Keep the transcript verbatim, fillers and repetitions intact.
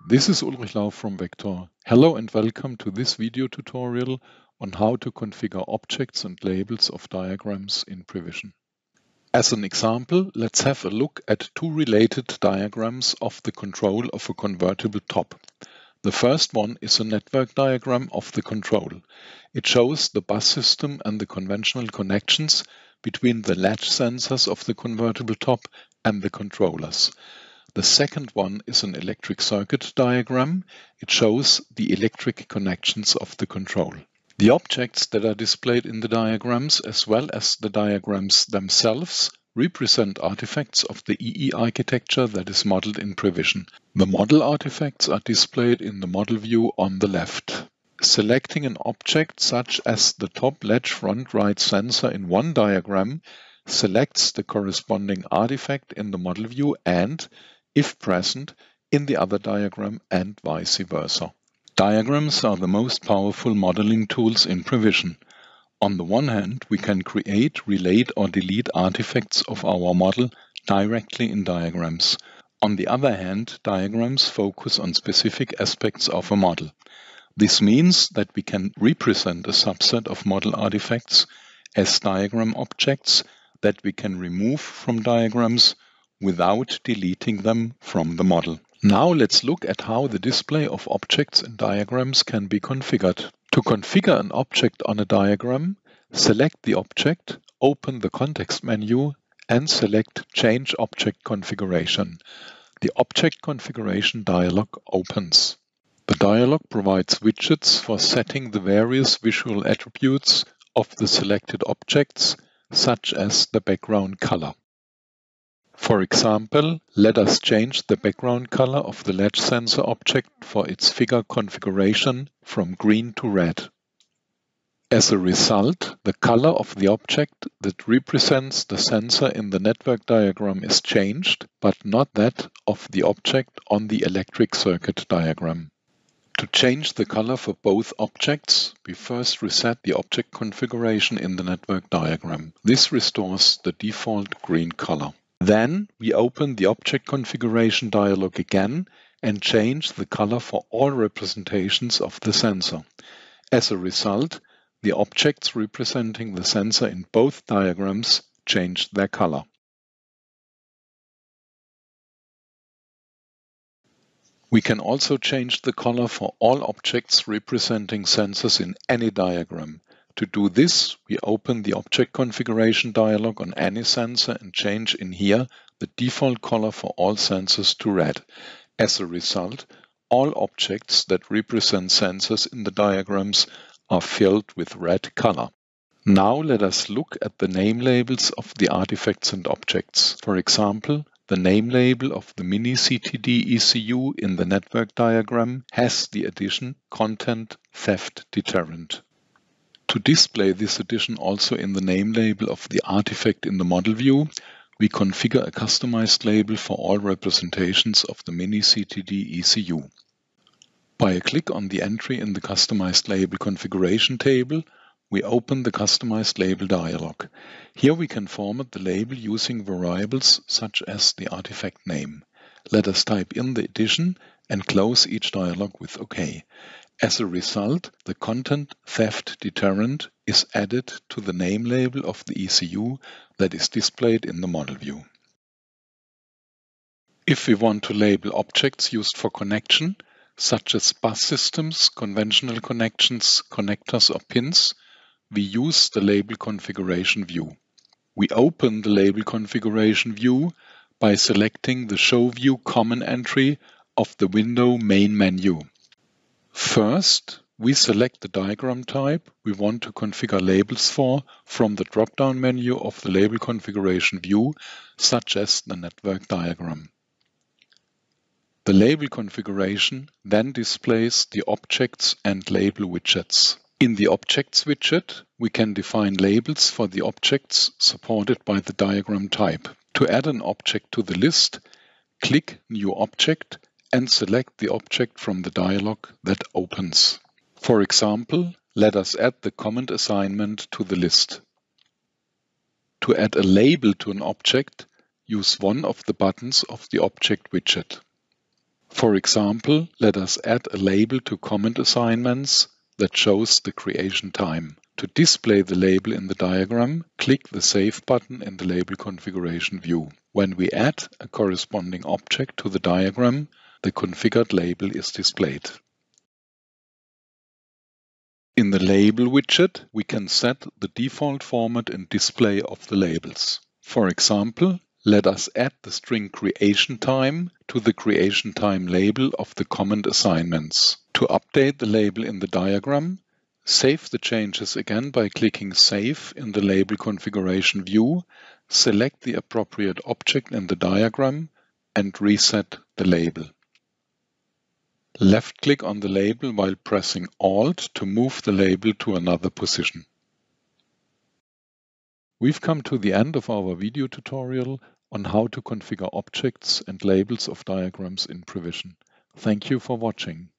This is Ulrich Lau from Vector. Hello and welcome to this video tutorial on how to configure objects and labels of diagrams in PREEvision. As an example, let's have a look at two related diagrams of the control of a convertible top. The first one is a network diagram of the control. It shows the bus system and the conventional connections between the latch sensors of the convertible top and the controllers. The second one is an electric circuit diagram. It shows the electric connections of the control. The objects that are displayed in the diagrams, as well as the diagrams themselves, represent artifacts of the E E architecture that is modeled in PREEvision. The model artifacts are displayed in the model view on the left. Selecting an object such as the top latch front right sensor in one diagram selects the corresponding artifact in the model view and, if present, in the other diagram and vice versa. Diagrams are the most powerful modeling tools in PREEvision. On the one hand, we can create, relate or delete artifacts of our model directly in diagrams. On the other hand, diagrams focus on specific aspects of a model. This means that we can represent a subset of model artifacts as diagram objects that we can remove from diagrams without deleting them from the model. Now let's look at how the display of objects in diagrams can be configured. To configure an object on a diagram, select the object, open the context menu and select Change Object Configuration. The Object Configuration dialog opens. The dialog provides widgets for setting the various visual attributes of the selected objects, such as the background color. For example, let us change the background color of the latch sensor object for its figure configuration from green to red. As a result, the color of the object that represents the sensor in the network diagram is changed, but not that of the object on the electric circuit diagram. To change the color for both objects, we first reset the object configuration in the network diagram. This restores the default green color. Then we open the Object Configuration dialog again and change the color for all representations of the sensor. As a result, the objects representing the sensor in both diagrams changed their color. We can also change the color for all objects representing sensors in any diagram. To do this, we open the Object Configuration dialog on any sensor and change in here the default color for all sensors to red. As a result, all objects that represent sensors in the diagrams are filled with red color. Now let us look at the name labels of the artifacts and objects. For example, the name label of the mini C T D E C U in the network diagram has the addition Content Theft Deterrent. To display this addition also in the name label of the artifact in the model view, we configure a customized label for all representations of the mini C T D E C U. By a click on the entry in the customized label configuration table, we open the customized label dialog. Here we can format the label using variables such as the artifact name. Let us type in the addition and close each dialog with OK. As a result, the Content Theft Deterrent is added to the name label of the E C U that is displayed in the model view. If we want to label objects used for connection, such as bus systems, conventional connections, connectors or pins, we use the Label Configuration view. We open the Label Configuration view by selecting the Show View Common entry of the window main menu. First, we select the diagram type we want to configure labels for from the drop-down menu of the Label Configuration view, such as the network diagram. The label configuration then displays the objects and label widgets. In the Objects widget, we can define labels for the objects supported by the diagram type. To add an object to the list, click New Object and select the object from the dialog that opens. For example, let us add the comment assignment to the list. To add a label to an object, use one of the buttons of the Object widget. For example, let us add a label to comment assignments that shows the creation time. To display the label in the diagram, click the Save button in the label configuration view. When we add a corresponding object to the diagram, the configured label is displayed. In the Label widget, we can set the default format and display of the labels. For example, let us add the string creation time to the creation time label of the comment assignments. To update the label in the diagram, save the changes again by clicking Save in the label configuration view, select the appropriate object in the diagram, and reset the label. Left-click on the label while pressing Alt to move the label to another position. We've come to the end of our video tutorial on how to configure objects and labels of diagrams in PREEvision. Thank you for watching.